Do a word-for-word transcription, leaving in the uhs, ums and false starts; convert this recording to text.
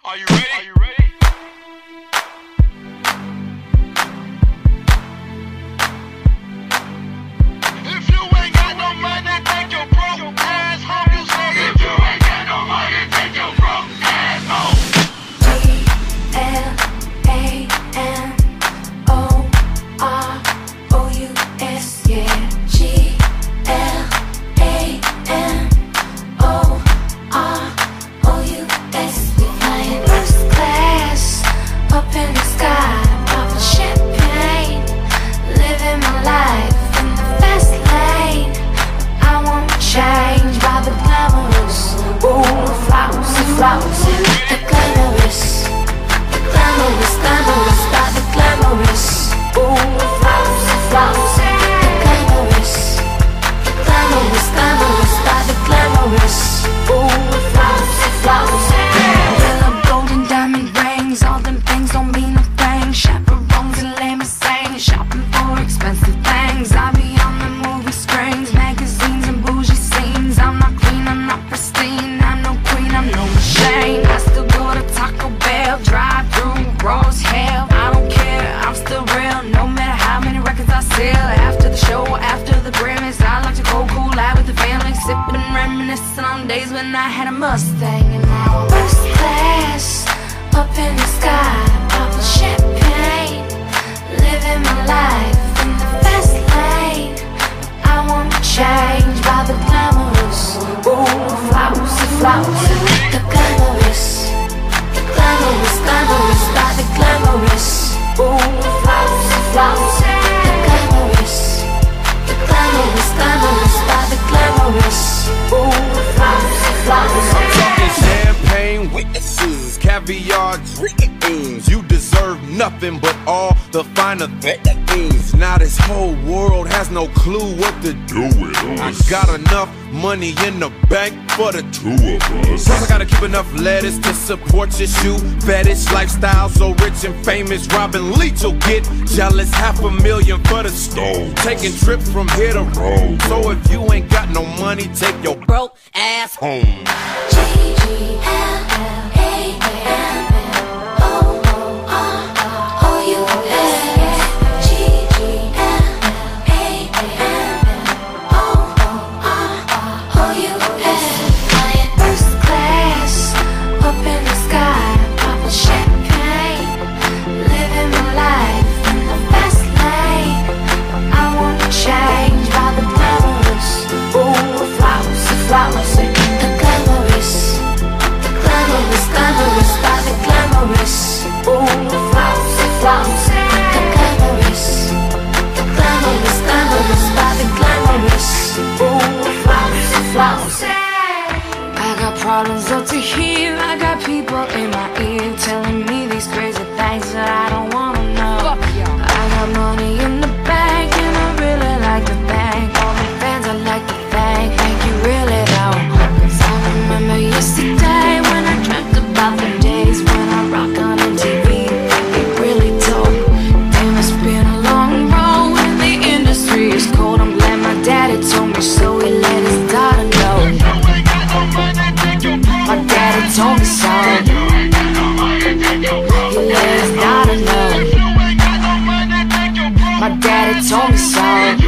Are you ready? Are you ready? If you ain't got no money, take your broke ass home. You say if you ain't got no money, take your broke ass home. G L A M O R O U S, yeah. G L A M O R O U S. We flying first class up in the sky, popping champagne, living my life in the fast lane. I won't change by the glamorous, ooh, flousy, flousy, the glamorous, the glamorous, glamorous, by the glamorous, ooh, flousy, flousy, the glamorous, the glamorous, glamorous, by the glamorous, ooh, flousy, flousy. Yellow, golden, diamond rings, all them things don't mean a thing. Chaperones and limousines, shopping for expensive things. I be on the movie screens, magazines and bougie scenes. I'm not clean, I'm not pristine, I'm no queen, I'm no machine. I still go to Taco Bell, drive through raw as hell. I don't care, I'm still real, no matter how many records I sell. After the show, after the Grammys, I like to go cool out with the family, sipping and reminiscing on days when I had a Mustang. And now I'm first class up in the sky, popping champagne, living my life in the fast lane. I won't change by the glamorous, ooh, flousy, flousy, the glamorous, the glamorous, glamorous, by the glamorous, ooh, flousy, flousy, the glamorous, the glamorous, glamorous, by the glamorous, ooh, flousy, flousy. I'm talking champagne witnesses, caviar dreams. You deserve nothing but all the finer things. Now this whole world has no clue what to do with us. I got enough money in the bank for the two of us. Plus I gotta keep enough lettuce to support your shoe fetish lifestyle. So rich and famous, Robin Leach will get jealous. Half a million for the stove, taking trips from here to Rome. So if you ain't got no money, take your broke ass home. G G L A M O R O U S. G G L A M O R O U S. Flying first class up in the sky, popping champagne, living my life in the fast lane. I won't change by the glamorous, ooh, flousy, flousy, the glamorous, the glamorous, glamorous, by the glamorous, ooh, flousy, flousy, the glamorous, the glamorous, glamorous, by the glamorous, ooh, flousy, flousy. I got problems up to here, I got people in my ear telling me these crazy things that I don't wanna know. I got money in the bank and I really like to thank all the fans. I like to thank, thank you really though. 'Cause I remember yesterday when I dreamt about the days when I rock on M T V. It really told. Damn, it's been a long road and the industry is cold. I'm glad my daddy told me so, he let his daughter know. My daddy told me so, he let his daughter know. My daddy told me so.